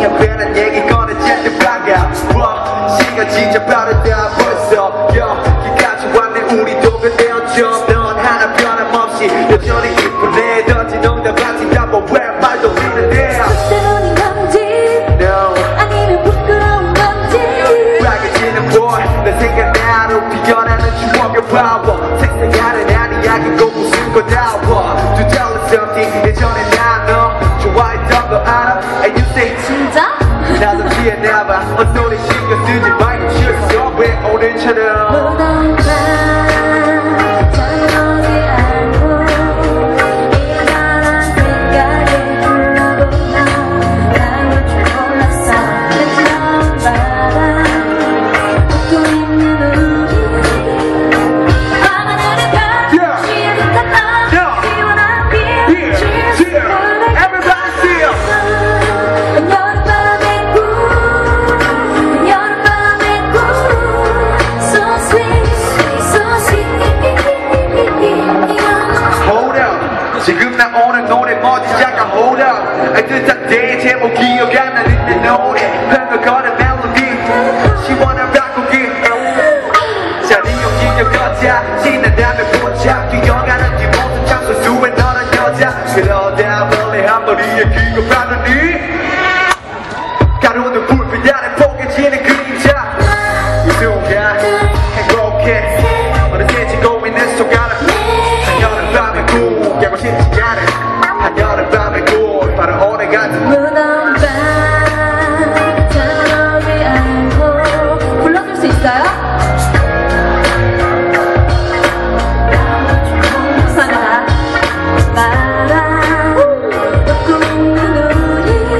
괜한 얘기 꺼내질 때 반가워. 시간 진짜 빠르다 벌써 여기까지 왔네. 우리도 그때였죠. 넌 하나 변함없이 여전히 이쁘네. 던진 농담 같은다 뭐 왜 말도 되는데 때로는 건지 No 아니면 부끄러운 건지 빨개지는 boy 내 생각나는 피어나는 추억의 power 색색하는 아니야 그거 무슨 거다워 To tell us something 예전에 난 너 좋아했던 거 알아 And you say 진짜? 나도 피해나봐 헛소리 신경 쓰지 말고 쉬었어 왜 오늘처럼 무더운 밤 잠을 오지 않고 이상한 생각에 불러보나 나올 줄 몰랐어 내 처음 바람 웃고 있는 우리 밤하늘의 별 취해 듯한 너 시원한 빛 Cheers Everybody sing 여름밤의 꿈 여름밤의 꿈 So sweet so sweet Hold up 지금 나오는 노래 뭐지 잠깐 hold up 뜻한 때 제목 기억 안 나는 내 노래 흥얼거리는 멜로디 시원한 락곡이 자리 용기력 걷자 신난다면 보자 뛰어가는 네 모습 참 소수의 너란 여자 그러다 원래 한 머리에 기억 받으니 가로등 불빛 아래 포개지는 그림자 이 순간 행복해 어느새 지고 있는 손가락 한여름 밤의 꿈 깨고 싶지 않은 한여름 밤의 꿈 바로 오늘 같은 무더운 밤 잠을 오지 않고 불러줄 수 있어요? 감사합니다. 바람 웃고 있는 우리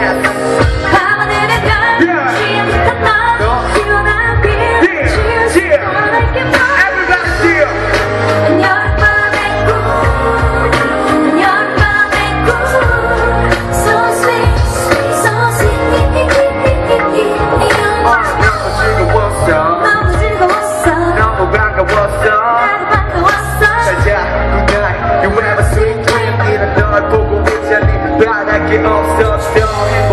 밤하늘의 별 취한 듯한 너 시원한 빛 Cheers 시원하게 Everybody sing 여름밤의 꿈 여름밤의 꿈 So sweet so sweet 너무 즐거웠어 너무 즐거웠어 너무 반가웠어 나도 반가웠어 잘자 good night You have a sweet dream 이런 널 보고 있자니 바랄 게 없었어